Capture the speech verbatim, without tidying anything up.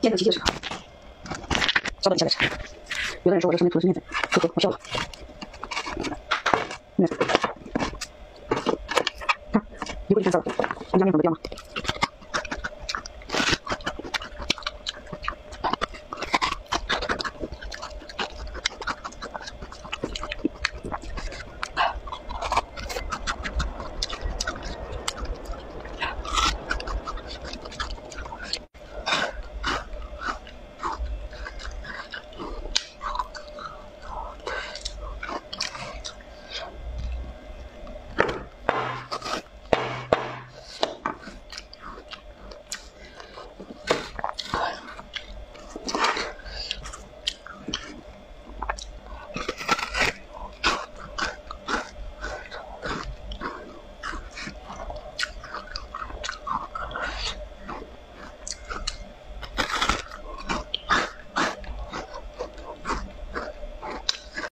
见证奇迹的时刻。稍等一下再吃。有的人说我这上面涂的是面粉，呵呵，我笑了。面粉，看，一会就全色了，你家面粉不掉吗？